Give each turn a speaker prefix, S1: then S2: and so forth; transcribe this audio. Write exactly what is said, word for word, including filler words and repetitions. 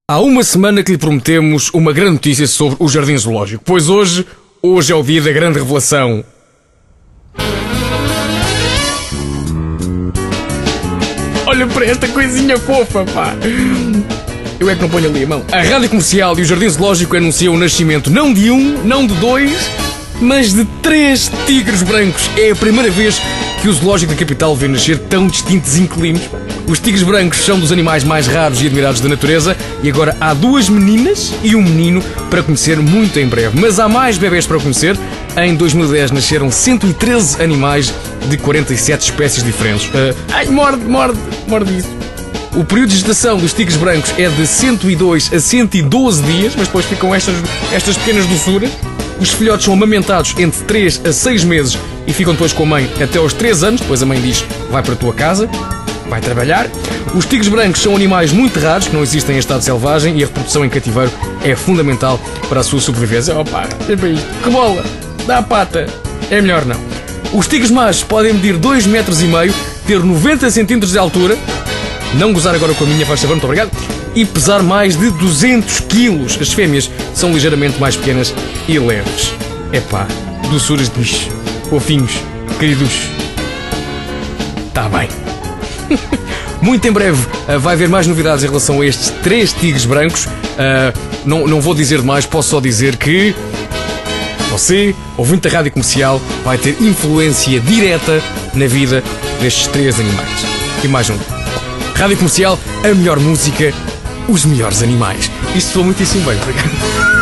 S1: Há uma semana que lhe prometemos uma grande notícia sobre o Jardim Zoológico, pois hoje, hoje é o dia da grande revelação. Olha para esta coisinha fofa, pá! Eu é que não ponho ali a mão. A Rádio Comercial e o Jardim Zoológico anunciam o nascimento não de um, não de dois, mas de três tigres brancos. É a primeira vez que o Zoológico da capital vê nascer tão distintos inquilinos. Os tigres brancos são dos animais mais raros e admirados da natureza e agora há duas meninas e um menino para conhecer muito em breve. Mas há mais bebés para conhecer. Em dois mil e dez nasceram cento e treze animais de quarenta e sete espécies diferentes. Uh, ai, morde, morde, morde isso. O período de gestação dos tigres brancos é de cento e dois a cento e doze dias, mas depois ficam estas, estas pequenas doçuras. Os filhotes são amamentados entre três a seis meses e ficam depois com a mãe até aos três anos. Depois a mãe diz, vai para a tua casa, vai trabalhar. Os tigres brancos são animais muito raros, que não existem em estado selvagem, e a reprodução em cativeiro é fundamental para a sua sobrevivência. Opa, é para isto. Rebola, dá a pata. É melhor não. Os tigres machos podem medir dois metros e meio, ter noventa centímetros de altura, não gozar agora com a minha, faz favor, muito obrigado, e pesar mais de duzentos quilos. As fêmeas são ligeiramente mais pequenas e leves. Epá, doçuras de bicho, fofinhos, queridos. Tá bem. Muito em breve uh, vai haver mais novidades em relação a estes três tigres brancos. Uh, não, não vou dizer demais, posso só dizer que você, ouvinte da Rádio Comercial, vai ter influência direta na vida destes três animais. E mais um. Rádio Comercial, a melhor música, os melhores animais. Isto foi muitíssimo bem, obrigado.